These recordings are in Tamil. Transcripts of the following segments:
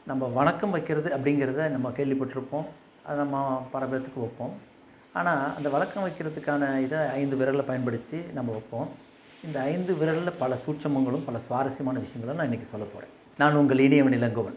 நம்ம வணக்கம் வைக்கிறது அப்படிங்கிறத நம்ம கேள்விப்பட்டிருப்போம். அதை நம்ம பல பேர்த்துக்கு வைப்போம். ஆனால் அந்த வணக்கம் வைக்கிறதுக்கான இதை 5 விரலை பயன்படுத்தி நம்ம வைப்போம். இந்த 5 விரலில் பல சூட்சமங்களும் பல சுவாரஸ்யமான விஷயங்களும் நான் இன்றைக்கி சொல்ல போகிறேன். நான் உங்கள் இனியவன் இளங்கோவன்.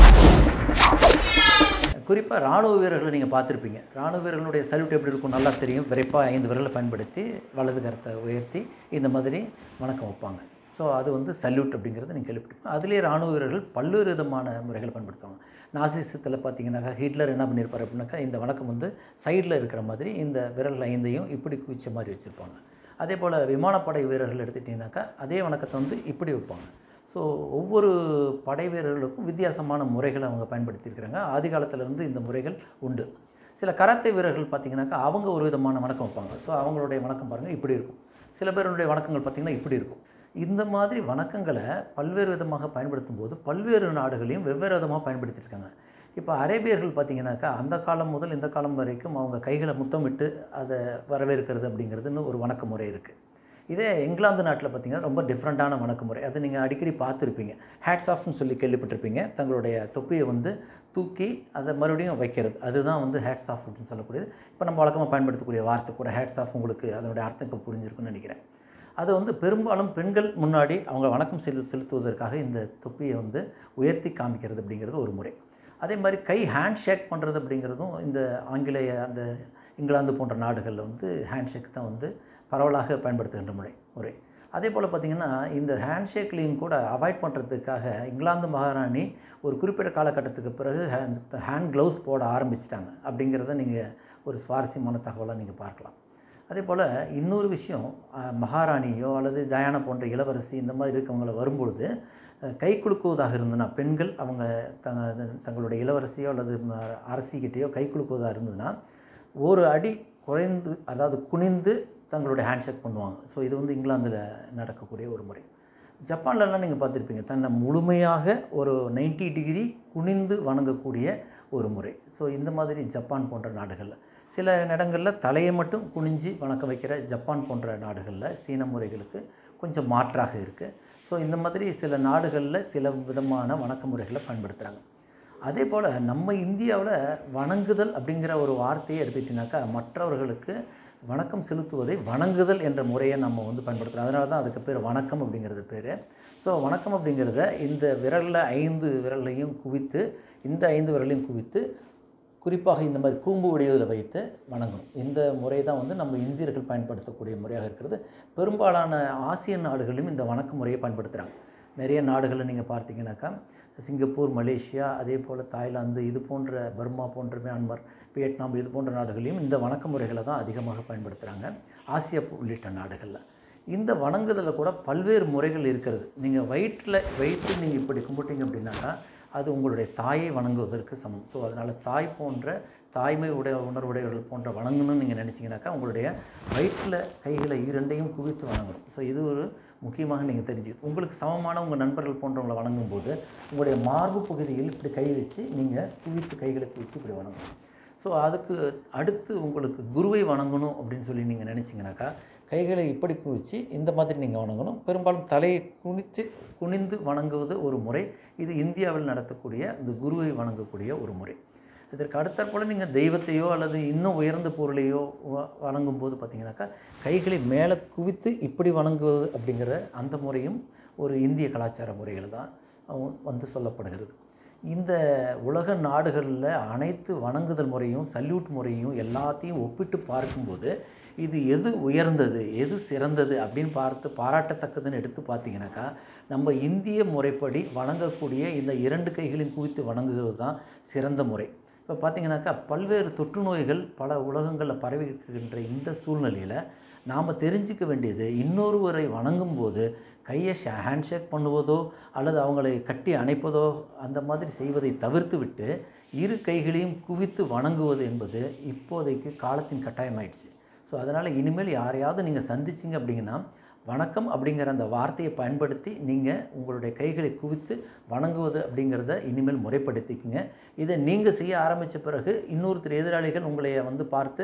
குறிப்பாக இராணுவ வீரர்களை நீங்கள் பார்த்துருப்பீங்க. இராணுவ வீரர்களுடைய சல்யூட் எப்படி இருக்கும் நல்லா தெரியும். விரைப்பாக 5 விரலை பயன்படுத்தி வலது கரத்தை உயர்த்தி இந்த மாதிரி வணக்கம் வைப்பாங்க. ஸோ அது வந்து சல்யூட் அப்படிங்கிறது நீங்கள் கேள்விப்பட்டிருப்பீங்க. அதிலே இராணுவ வீரர்கள் பல்வேறு விதமான முறைகள் பயன்படுத்துவாங்க. நாசிசத்தில் பார்த்தீங்கன்னாக்கா ஹிட்லர் என்ன பண்ணியிருப்பார் அப்படின்னாக்கா, இந்த வணக்கம் வந்து சைடில் இருக்கிற மாதிரி இந்த விரல் 5ஐயும் இப்படி குவிச்ச மாதிரி வச்சுருப்பாங்க. அதே போல் விமானப்படை வீரர்கள் எடுத்துட்டிங்கனாக்கா அதே வணக்கத்தை வந்து இப்படி வைப்பாங்க. ஸோ ஒவ்வொரு படை வீரர்களுக்கும் வித்தியாசமான முறைகளை அவங்க பயன்படுத்தியிருக்கிறாங்க. ஆதி காலத்திலேருந்து இந்த முறைகள் உண்டு. சில கராத்தே வீரர்கள் பார்த்திங்கனாக்கா அவங்க ஒரு விதமான வணக்கம் வைப்பாங்க. ஸோ அவங்களுடைய வணக்கம் பாருங்கள் இப்படி இருக்கும். சில பேருடைய வணக்கங்கள் பார்த்திங்கன்னா இப்படி இருக்கும். இந்த மாதிரி வணக்கங்களை பல்வேறு விதமாக பயன்படுத்தும் போது பல்வேறு நாடுகளையும் வெவ்வேறு விதமாக பயன்படுத்தியிருக்காங்க. இப்போ அரேபியர்கள் பார்த்திங்கனாக்கா அந்த காலம் முதல் இந்த காலம் வரைக்கும் அவங்க கைகளை முத்தமிட்டு அதை வரவேற்கிறது அப்படிங்கிறதுன்னு ஒரு வணக்க முறை இருக்குது. இதே இங்கிலாந்து நாட்டில் பார்த்திங்கன்னா ரொம்ப டிஃப்ரெண்ட்டான வணக்க முறை. அது நீங்கள் அடிக்கடி பார்த்துருப்பீங்க. ஹேட்ஸ் ஆஃப்னு சொல்லி கேள்விப்பட்டிருப்பீங்க. தங்களுடைய தொப்பியை வந்து தூக்கி அதை மறுபடியும் வைக்கிறது, அதுதான் வந்து ஹேட்ஸ் ஆஃப் அப்படின்னு சொல்லக்கூடியது. இப்போ நம்ம வழக்கமாக பயன்படுத்தக்கூடிய வார்த்தை கூட ஹேட்ஸ் ஆஃப். உங்களுக்கு அதனுடைய அர்த்தம் இப்போ புரிஞ்சிருக்குன்னு நினைக்கிறேன். அது வந்து பெரும்பாலும் பெண்கள் முன்னாடி அவங்க வணக்கம் செலுத்துவதற்காக இந்த தொப்பியை வந்து உயர்த்தி காமிக்கிறது அப்படிங்கிறது ஒரு முறை. அதே மாதிரி கை ஹேண்ட் ஷேக் பண்ணுறது அப்படிங்கிறதும் இந்த ஆங்கிலேய அந்த இங்கிலாந்து போன்ற நாடுகளில் வந்து ஹேண்ட் ஷேக் தான் வந்து பரவலாக பயன்படுத்துகின்ற முறை. அதே போல் பார்த்திங்கன்னா இந்த ஹேண்ட் ஷேக்லேயும் கூட அவாய்ட் பண்ணுறதுக்காக இங்கிலாந்து மகாராணி ஒரு குறிப்பிட்ட காலகட்டத்துக்கு பிறகு ஹேண்ட் க்ளவுஸ் போட ஆரம்பிச்சிட்டாங்க அப்படிங்கிறத நீங்கள் ஒரு சுவாரஸ்யமான தகவலாக நீங்கள் பார்க்கலாம். அதே போல் இன்னொரு விஷயம், மகாராணியோ அல்லது டயானா போன்ற இளவரசி இந்த மாதிரி இருக்கவங்கள வரும்பொழுது கை குலுக்குவதாக இருந்ததுன்னா பெண்கள் அவங்க தங்களுடைய இளவரசியோ அல்லது அரசிக்கிட்டேயோ கை குலுக்குவதாக இருந்ததுன்னா ஒரு அடி குறைந்து, அதாவது குனிந்து தங்களுடைய ஹேண்ட்ஷேக் பண்ணுவாங்க. ஸோ இது வந்து இங்கிலாந்தில் நடக்கக்கூடிய ஒரு முறை. ஜப்பான்லலாம் நீங்கள் பார்த்துருப்பீங்க, தன்னை முழுமையாக ஒரு 90 டிகிரி குனிந்து வணங்கக்கூடிய ஒரு முறை. ஸோ இந்த மாதிரி ஜப்பான் போன்ற நாடுகளில், சில இடங்களில் தலையை மட்டும் குனிஞ்சு வணக்க வைக்கிற ஜப்பான் போன்ற நாடுகளில் சீன முறைகளுக்கு கொஞ்சம் மாற்றாக இருக்குது. ஸோ இந்த மாதிரி சில நாடுகளில் சில விதமான வணக்க முறைகளை பயன்படுத்துகிறாங்க. அதே போல் நம்ம இந்தியாவில் வணங்குதல் அப்படிங்கிற ஒரு வார்த்தையை எடுத்துக்கிட்டிங்கனாக்கா மற்றவர்களுக்கு வணக்கம் செலுத்துவதை வணங்குதல் என்ற முறையை நம்ம வந்து பயன்படுத்துகிறோம். அதனால தான் அதுக்கு பேர் வணக்கம் அப்படிங்கிறது பேர். ஸோ வணக்கம் அப்படிங்கிறத இந்த விரலில் 5 விரலையும் குவித்து, இந்த 5 விரலையும் குவித்து குறிப்பாக இந்த மாதிரி கூம்பு வடிவில் வைத்து வணங்கணும். இந்த முறை தான் வந்து நம்ம இந்தியர்கள் பயன்படுத்தக்கூடிய முறையாக இருக்கிறது. பெரும்பாலான ஆசிய நாடுகளிலும் இந்த வணக்க முறையை பயன்படுத்துகிறாங்க. நிறைய நாடுகளில் நீங்கள் பார்த்தீங்கன்னாக்கா சிங்கப்பூர், மலேசியா, அதே போல் தாய்லாந்து, இது போன்ற பர்மா போன்ற மியான்மர், வியட்நாம் இது போன்ற நாடுகளையும் இந்த வணக்க முறைகளை தான் அதிகமாக பயன்படுத்துகிறாங்க. ஆசியா உள்ளிட்ட நாடுகளில் இந்த வணங்குதலில் கூட பல்வேறு முறைகள் இருக்கிறது. நீங்கள் வயிற்றில் வைத்து நீங்கள் இப்படி கும்பிட்டீங்க அப்படின்னாக்கா அது உங்களுடைய தாயை வணங்குவதற்கு சமம். ஸோ அதனால் தாய் போன்ற தாய்மை உணர்வுடையவர்கள் போன்ற வணங்கணும்னு நீங்கள் நினச்சிங்கனாக்கா உங்களுடைய வயிற்றில் கைகளை 2ஐயும் குவித்து வணங்கணும். ஸோ இது ஒரு முக்கியமாக நீங்கள் தெரிஞ்சுக்கணும். உங்களுக்கு சமமான உங்கள் நண்பர்கள் போன்றவங்களை வணங்கும்போது உங்களுடைய மார்பு பகுதியில் இப்படி கை வச்சு நீங்கள் குவித்து கைகளை குவித்து இப்படி வணங்கணும். ஸோ அதுக்கு அடுத்து உங்களுக்கு குருவை வணங்கணும் அப்படின்னு சொல்லி நீங்கள் நினச்சிங்கனாக்கா கைகளை இப்படி குவிச்சு இந்த மாதிரி நீங்கள் வணங்கணும். பெரும்பாலும் தலையை குனிந்து வணங்குவது ஒரு முறை. இது இந்தியாவில் நடத்தக்கூடிய இந்த குருவை வணங்கக்கூடிய ஒரு முறை. இதற்கு அடுத்தாற்போல் நீங்கள் தெய்வத்தையோ அல்லது இன்னும் உயர்ந்த பொருளையோ வணங்கும்போது பார்த்திங்கனாக்கா கைகளை மேலே குவித்து இப்படி வணங்குவது அப்படிங்கிற அந்த முறையும் ஒரு இந்திய கலாச்சார முறைகள் தான் வந்து சொல்லப்படுகிறது. இந்த உலக நாடுகளில் அனைத்து வணங்குதல் முறையும் சல்யூட் முறையும் எல்லாத்தையும் ஒப்பிட்டு பார்க்கும்போது இது எது உயர்ந்தது, எது சிறந்தது அப்படின்னு பாராட்டத்தக்கதுன்னு எடுத்து பார்த்தீங்கன்னாக்கா நம்ம இந்திய முறைப்படி வணங்கக்கூடிய இந்த 2 கைகளையும் குவித்து வணங்குகிறது தான் சிறந்த முறை. இப்போ பார்த்திங்கனாக்கா பல்வேறு தொற்று நோய்கள் பல உலகங்களில் பரவி இருக்கின்ற இந்த சூழ்நிலையில் நாம் தெரிஞ்சிக்க வேண்டியது, இன்னொருவரை வணங்கும்போது கையை ஹேண்ட்ஷேக் பண்ணுவதோ அல்லது அவங்களை கட்டி அணைப்பதோ அந்த மாதிரி செய்வதை தவிர்த்து விட்டு 2 கைகளையும் குவித்து வணங்குவது என்பது இப்போதைக்கு காலத்தின் கட்டாயமாயிடுச்சு. ஸோ அதனால் இனிமேல் யாரையாவது நீங்கள் சந்திச்சிங்க அப்படிங்கன்னா வணக்கம் அப்படிங்கிற அந்த வார்த்தையை பயன்படுத்தி நீங்கள் உங்களுடைய கைகளை குவித்து வணங்குவது அப்படிங்கிறத இனிமேல் முறைப்படுத்திக்குங்க. இதை நீங்கள் செய்ய ஆரம்பித்த பிறகு இன்னொருத்தர் எதிராளிகள் உங்களை வந்து பார்த்து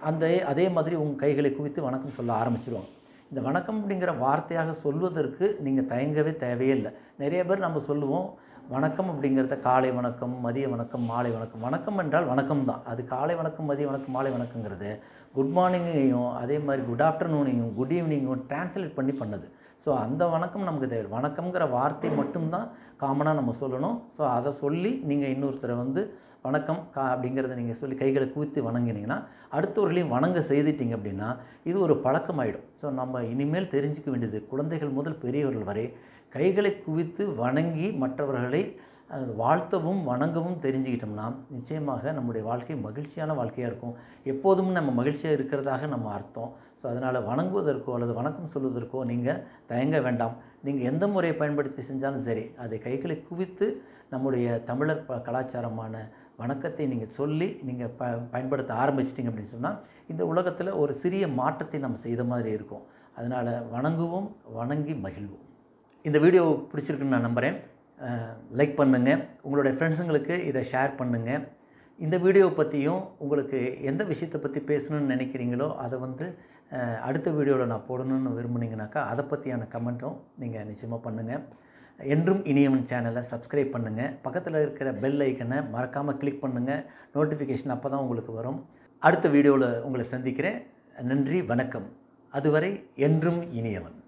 அதே மாதிரி உங்கள் கைகளை குவித்து வணக்கம் சொல்ல ஆரம்பிச்சிடுவாங்க. இந்த வணக்கம் அப்படிங்கிற வார்த்தையாக சொல்வதற்கு நீங்கள் தயங்கவே தேவையே இல்லை. நிறைய பேர் நம்ம சொல்லுவோம் வணக்கம் அப்படிங்கிறத காலை வணக்கம், மதிய வணக்கம், மாலை வணக்கம். வணக்கம் என்றால் வணக்கம் தான். அது காலை வணக்கம், மதிய வணக்கம், மாலை வணக்கங்கிறது குட் மார்னிங்கையும் அதே மாதிரி குட் ஆஃப்டர்நூனையும் குட் ஈவினிங்கும் டிரான்ஸ்லேட் பண்ணி பண்ணுது. ஸோ அந்த வணக்கம் நமக்கு தேவை. வணக்கம்ங்கிற வார்த்தை மட்டும்தான் காமனாக நம்ம சொல்லணும். ஸோ அதை சொல்லி நீங்கள் இன்னொருத்தரை வந்து வணக்கம் அப்படிங்கிறத நீங்கள் சொல்லி கைகளை குவித்து வணங்கினீங்கன்னா அடுத்தவர்களையும் வணங்க செய்துட்டீங்க அப்படின்னா இது ஒரு பழக்கமாயிடும். ஸோ நம்ம இனிமேல் தெரிஞ்சிக்க வேண்டியது குழந்தைகள் முதல் பெரியவர்கள் வரை கைகளை குவித்து வணங்கி மற்றவர்களை வாழ்த்தவும் வணங்கவும் தெரிஞ்சுக்கிட்டோம்னா நிச்சயமாக நம்முடைய வாழ்க்கை மகிழ்ச்சியான வாழ்க்கையாக இருக்கும். எப்போதும் நம்ம மகிழ்ச்சியாக இருக்கிறதாக நம்ம அர்த்தம். ஸோ அதனால் வணங்குவதற்கோ அல்லது வணக்கம் சொல்வதற்கோ நீங்கள் தயங்க வேண்டாம். நீங்கள் எந்த முறையை பயன்படுத்தி செஞ்சாலும் சரி அதை கைகளை குவித்து நம்முடைய தமிழர் கலாச்சாரமான வணக்கத்தை நீங்கள் சொல்லி நீங்கள் பயன்படுத்த ஆரம்பிச்சிட்டிங்க அப்படின்னு சொன்னால் இந்த உலகத்தில் ஒரு சிறிய மாற்றத்தை நம்ம செய்த மாதிரி இருக்கும். அதனால் வணங்குவோம், வணங்கி மகிழ்வோம். இந்த வீடியோ பிடிச்சிருக்குன்னு நான் நம்புகிறேன். லைக் பண்ணுங்கள், உங்களுடைய ஃப்ரெண்ட்ஸுங்களுக்கு இதை ஷேர் பண்ணுங்கள். இந்த வீடியோவை பற்றியும் உங்களுக்கு எந்த விஷயத்தை பற்றி பேசணும்னு நினைக்கிறீங்களோ அதை வந்து அடுத்த வீடியோவில் நான் போடணும்னு விரும்புனீங்கனாக்கா அதை பற்றியான கமெண்ட்டும் நீங்கள் நிச்சயமாக பண்ணுங்கள். என்றும் இனியவன் சேனலை சப்ஸ்கிரைப் பண்ணுங்கள். பக்கத்தில் இருக்கிற பெல் ஐக்கனை மறக்காமல் கிளிக் பண்ணுங்கள். நோட்டிஃபிகேஷன் அப்போ தான் உங்களுக்கு வரும். அடுத்த வீடியோவில் உங்களை சந்திக்கிறேன். நன்றி, வணக்கம். அதுவரை என்றும் இனியவன்.